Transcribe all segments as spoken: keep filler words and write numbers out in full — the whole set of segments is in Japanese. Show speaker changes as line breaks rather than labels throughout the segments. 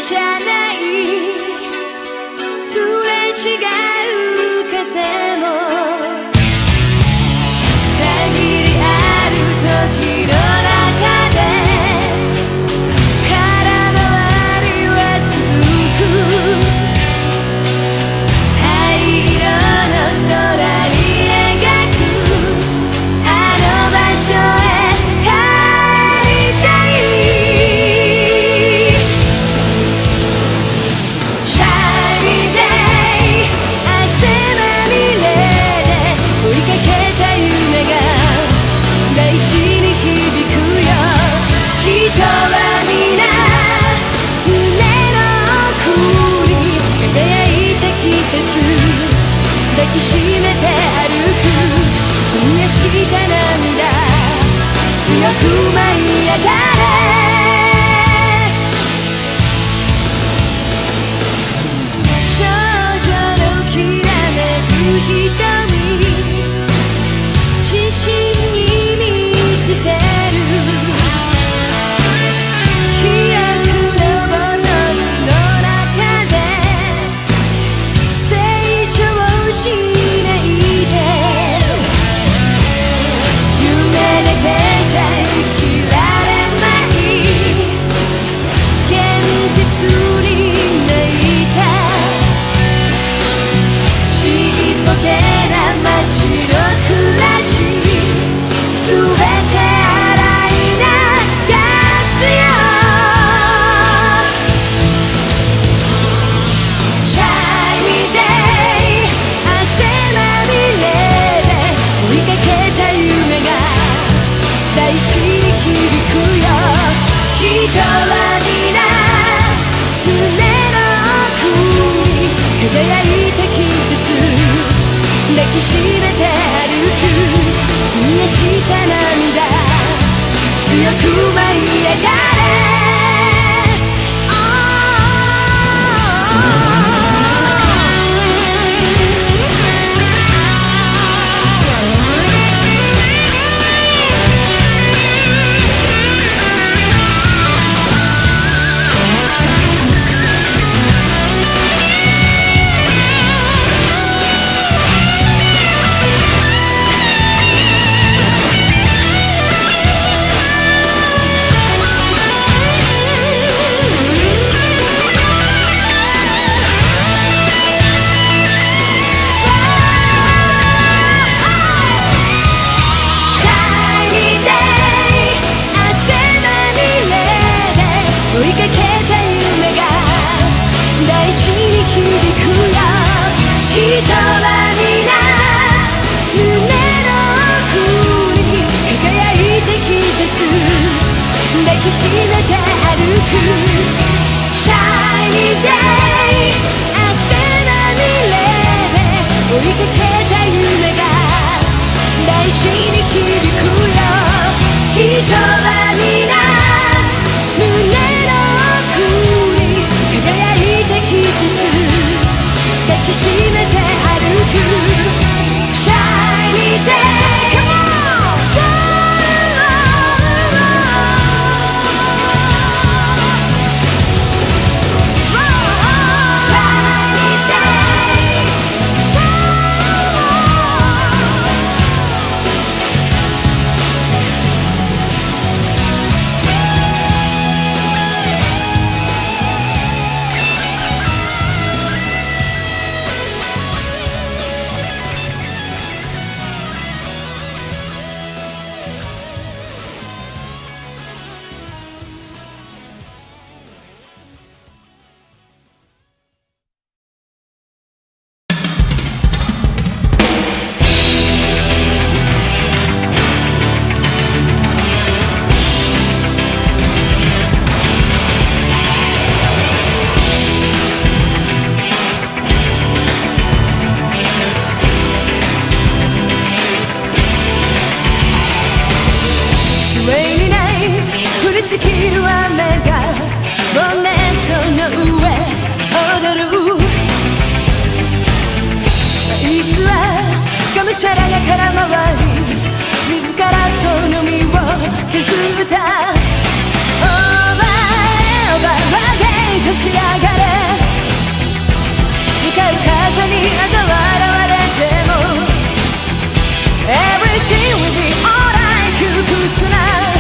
じゃないすれ違う風も限りある時の中で空回りは続く灰色の空に描くあの場所へ抱きしめて歩く冷やした涙強く舞い上がれ少女のきらめく瞳自信に満ちてる記憶のボトルの中で成長しないで夢だけじゃ生きられない現実に泣いたちっぽけな街の暮らし全て洗い流すよシャイニーデイ汗まみれで追いかけた夢が大地に響くよ人は皆胸の奥に輝いた季節抱きしめて歩く冷やした涙強く舞い上がれ追いかけた夢が大地に響くよ人は皆胸の奥に輝いた季節抱きしめて歩くシャイニーデイ汗まみれで追いかけた夢が大地に響くよ人は皆抱きしめて歩くシャイニーデイ Come on! シャイニーデイしきる雨がボンネットの上踊るいつはがむしゃらが空回り自らその身を削ったオーバーオーバーアゲイン立ち上がれ向かう風に嘲笑われても Everything will be alright 窮屈な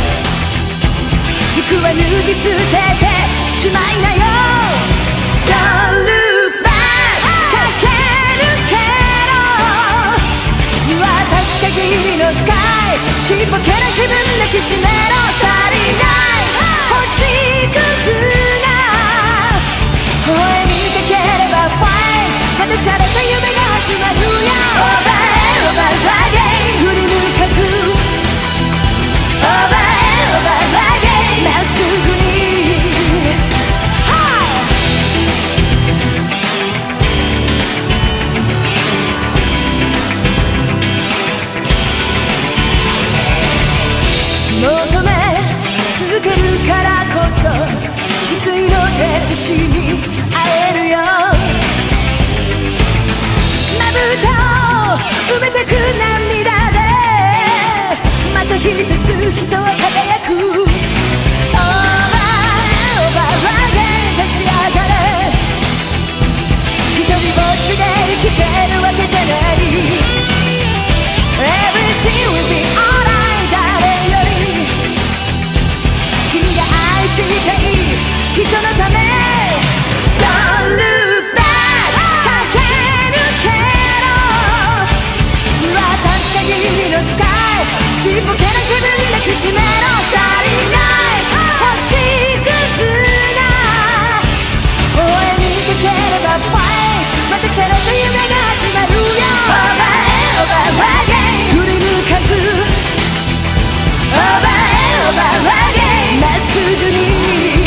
服は脱ぎ捨ててしまいなよ Don't look back 駆け抜けろ見渡す限りのスカイちっぽけな自分抱きしめろさりない星屑が微笑みかければ Fight また洒落た夢が始まるよ Over and over again 振り向かず Over and over again まっすぐに 求め続けるからこそ失意の天使に会えるよまぶたを埋めてく涙でまた一つ人は輝く Over and over again 立ち上がれ一人ぼっちで生きてるわけじゃない Everything will be alright 誰より君が愛していい人のため Don't look back 駆け抜けろ見渡す限りのスカイちっぽけな自分抱きしめろさりない星屑が微笑みかければ Fight また洒落た夢が始まるよ Over and over again 振り向かず Over and over again まっすぐに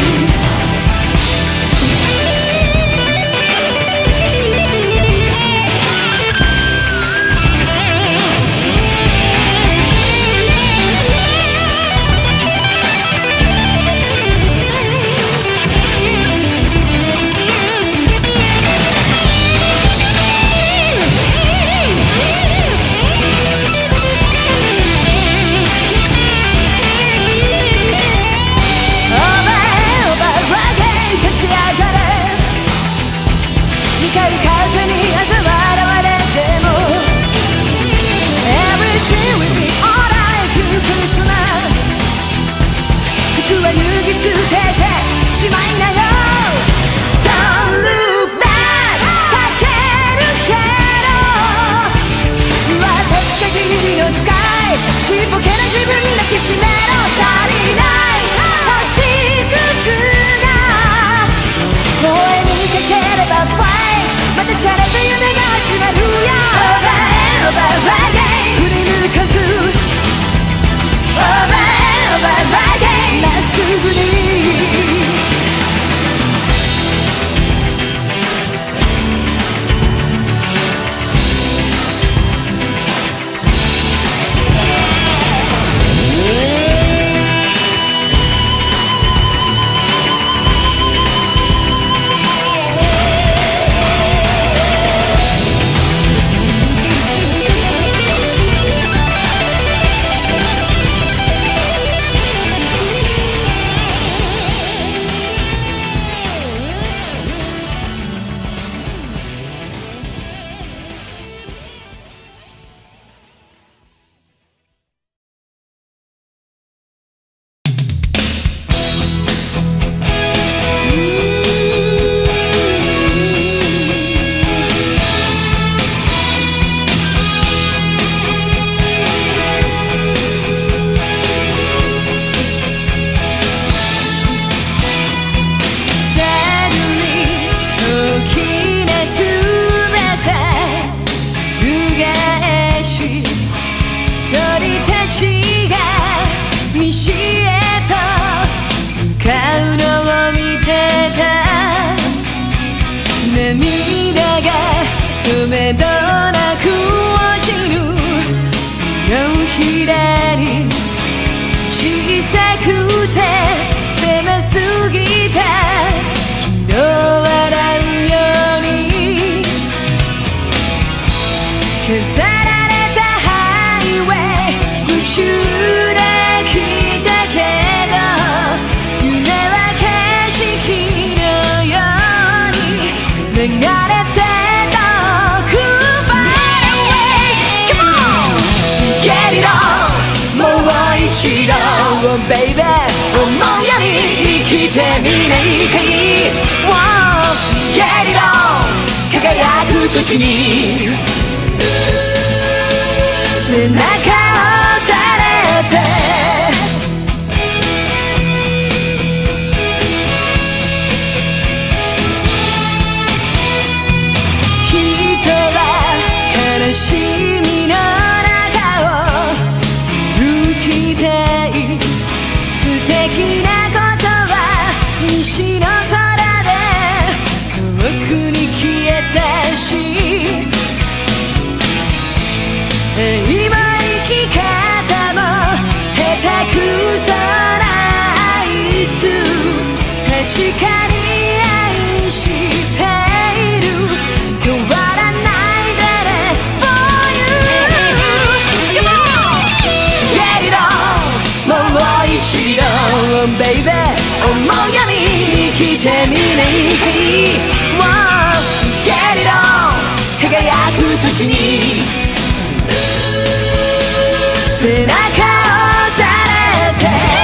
向かう風に嘲笑われても Everything will be alright 窮屈な服は脱ぎ捨ててしまいなよ Don't look back 駆け抜けろ見渡す限りのスカイちっぽけな自分抱きしめろさりない星屑が微笑みかければ Fightまた洒落た夢が始まるよ Over and over again 振り向かず Over and over again まっすぐに涙が止めどなく落ちる手のひらに小さくて狭すぎた気の笑うように飾られたハイウェイ夢中で来たけど夢は景色のようてみないかい Wow Get it on 輝く時に背中を押されて人は悲しみの中を歩きたい素敵なことは西の空で遠くに消えたし今生き方も下手くそなあいつ確かに愛している変わらないでね For you Come on Get it on もう一度 Baby 思うように生きてみないかい Wow Get it on 輝く時に背中を押されて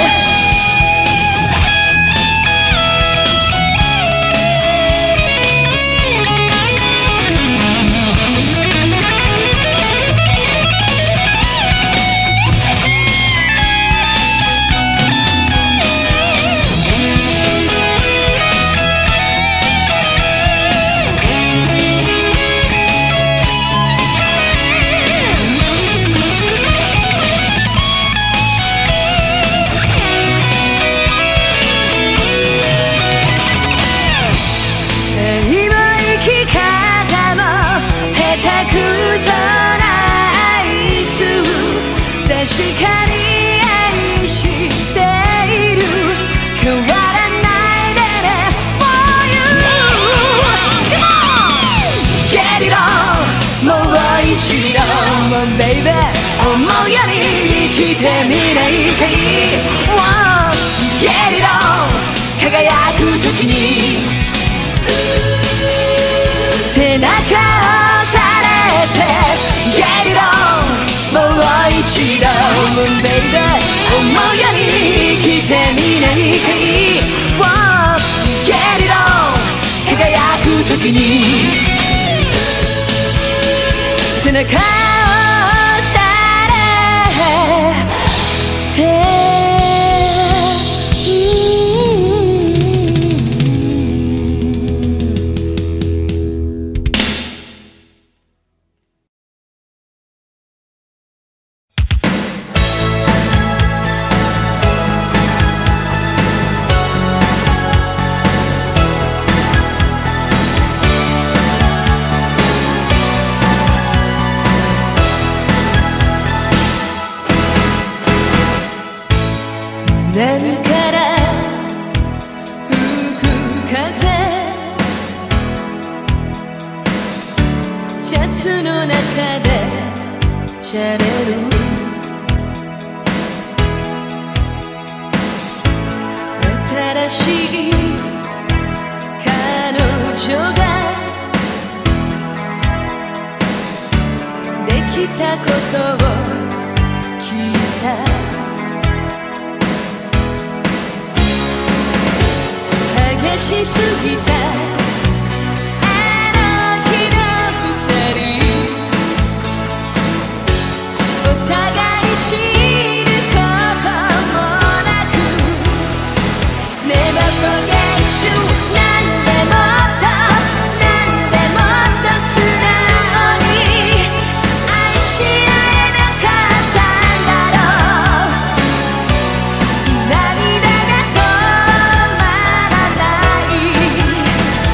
確かに愛している変わらないでね For you Come on Get it on もう一度 Baby 思うように生きてみないかい Wow Get it on 輝く時に背中を押されて Get it onもう一度 Baby 思うように生きてみないかい Wow Get it on 輝く時に背中を押されて南から吹く風シャツの中でしゃべる新しい彼女ができたことを聞いた激しすぎたあの日の二人お互い知ることもなく Never forget you なんでもっとなんでもっと素直に愛し合えなかったんだろう涙が止まらない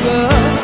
が